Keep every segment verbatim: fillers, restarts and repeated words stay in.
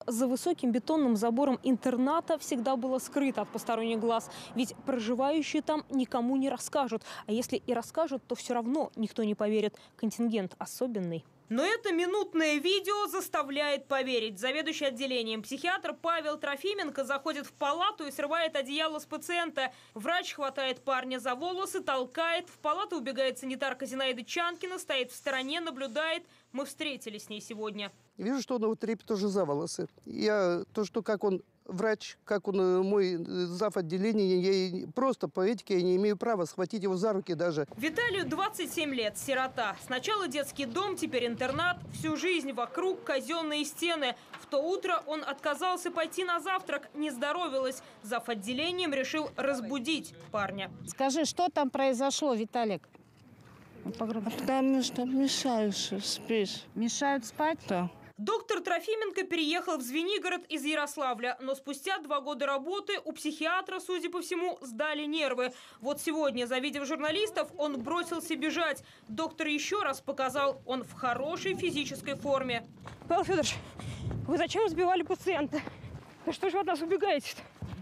за высоким бетонным забором интерната всегда было скрыто от посторонних глаз. Ведь проживающие там никому не расскажут. А если и расскажут, то все равно никто не поверит. Контингент особенный. Но это минутное видео заставляет поверить. Заведующий отделением психиатр Павел Трофименко заходит в палату и срывает одеяло с пациента. Врач хватает парня за волосы, толкает. В палату убегает санитарка Зинаида Чанкина, стоит в стороне, наблюдает. Мы встретились с ней сегодня. Вижу, что он его трепет уже за волосы. Я то, что как он врач, как он мой зав. Отделения, я просто по этике я не имею права схватить его за руки даже. Виталию двадцать семь лет, сирота. Сначала детский дом, теперь интернат. Всю жизнь вокруг казенные стены. В то утро он отказался пойти на завтрак, не здоровилось. Зав. Отделением решил разбудить парня. Скажи, что там произошло, Виталик? Потому что мешаешь спишь. Мешают спать? Да. Доктор Трофименко переехал в Звенигород из Ярославля, но спустя два года работы у психиатра, судя по всему, сдали нервы. Вот сегодня, завидев журналистов, он бросился бежать. Доктор еще раз показал, он в хорошей физической форме. Павел Федорович, вы зачем сбивали пациента? Да что же вы от нас убегаете-то?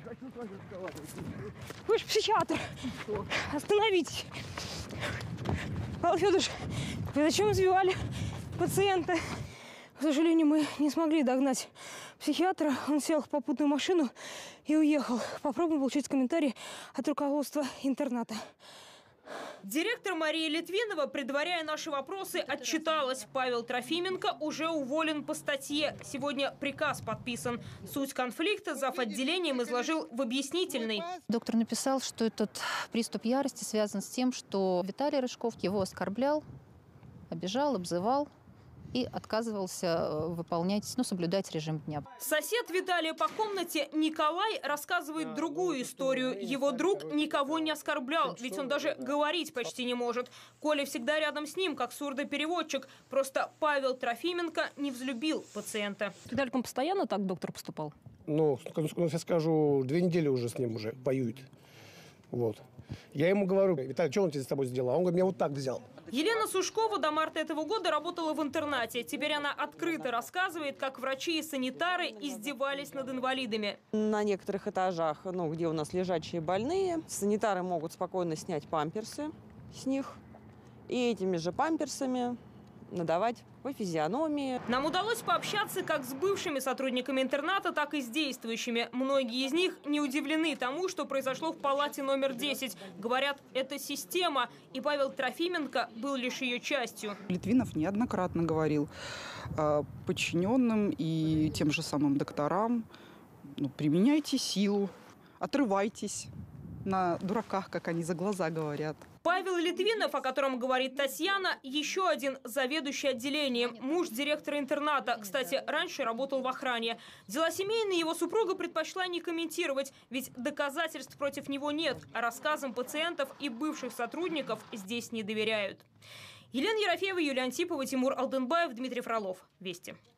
Вы же психиатр. Остановитесь. Павел Федорович, вы зачем сбивали пациента? К сожалению, мы не смогли догнать психиатра. Он сел в попутную машину и уехал. Попробуем получить комментарий от руководства интерната. Директор Мария Литвинова, предваряя наши вопросы, отчиталась. Павел Трофименко уже уволен по статье. Сегодня приказ подписан. Суть конфликта зав. Отделением изложил в объяснительной. Доктор написал, что этот приступ ярости связан с тем, что Виталий Рыжков его оскорблял, обижал, обзывал и отказывался выполнять, ну, соблюдать режим дня. Сосед Виталия по комнате Николай рассказывает другую историю. Его друг никого не оскорблял, ведь он даже говорить почти не может. Коля всегда рядом с ним, как сурдопереводчик. Просто Павел Трофименко не взлюбил пациента. С Виталиком постоянно так доктор поступал? Ну, я скажу, две недели уже с ним уже воюет. Вот. Я ему говорю: Виталий, что он тебе с тобой сделал? А он говорит: меня вот так взял. Елена Сушкова до марта этого года работала в интернате. Теперь она открыто рассказывает, как врачи и санитары издевались над инвалидами. На некоторых этажах, ну, где у нас лежачие больные, санитары могут спокойно снять памперсы с них и этими же памперсами надавать по физиономии. Нам удалось пообщаться как с бывшими сотрудниками интерната, так и с действующими. Многие из них не удивлены тому, что произошло в палате номер десять. Говорят, это система, и Павел Трофименко был лишь ее частью. Литвинов неоднократно говорил подчиненным и тем же самым докторам: ну, применяйте силу, отрывайтесь на дураках, как они за глаза говорят. Павел Литвинов, о котором говорит Татьяна, еще один заведующий отделением, муж директора интерната. Кстати, раньше работал в охране. Дела семейные его супруга предпочла не комментировать, ведь доказательств против него нет, а рассказам пациентов и бывших сотрудников здесь не доверяют. Елена Ерофеева, Юлия Антипова, Тимур Алденбаев, Дмитрий Фролов. Вести.